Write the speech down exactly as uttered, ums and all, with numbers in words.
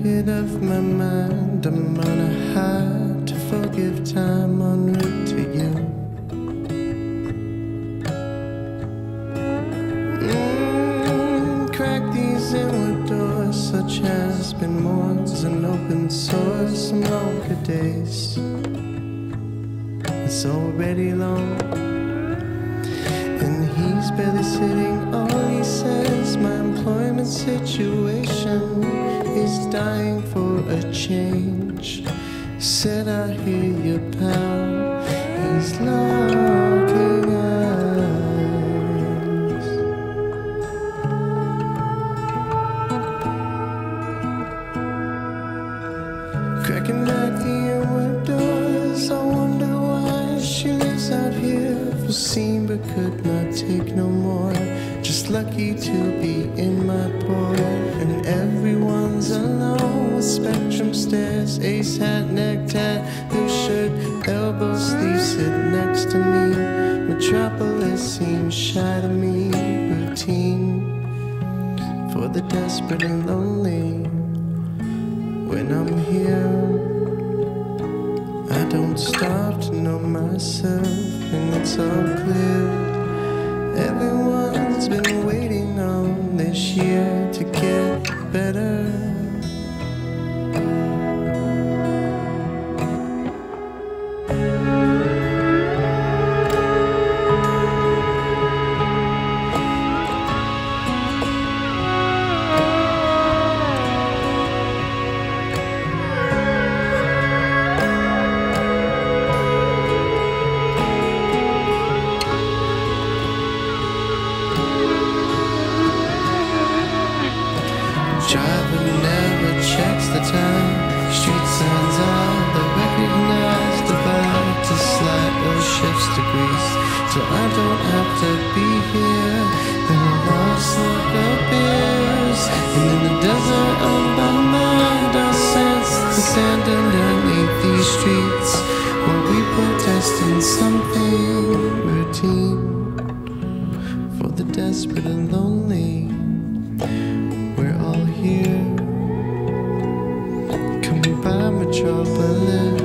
it off my mind. I'm on a high to forgive time en route to you. Mm, crack these inward doors, such has been more than open source. Some longer days, it's already long, and he's barely sitting. All he says, my employment situation is dying for a change. Said I hear you, pal. He's locking eyes, cracking back the inward doors. I wonder why she lives out here, foreseen but could not take no more. Just lucky to be in my port, and everyone's alone with spectrum stares, ace hat, necktie, blue shirt, elbow sleeve, sit next to me. Metropolis seems shy to me, routine for the desperate and lonely. When I'm here, I don't stop to know myself, and it's all clear. Everyone's been waiting on this year to get better. Driver never checks the time. Street signs are the recognized, divide to slide or shifts degrees, so I don't have to be here. Then I lost like a beers, and in the desert of my mind I sense the sand underneath these streets, while we protest in something routine for the desperate and lonely. We're all here, coming by Metropolis.